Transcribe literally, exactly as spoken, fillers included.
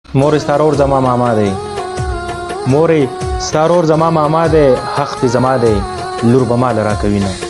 مورې ستا ورور زما ماما دی مورې ستا ورور زما ماما دی حق دې زما دی لور به ماله راکوي نه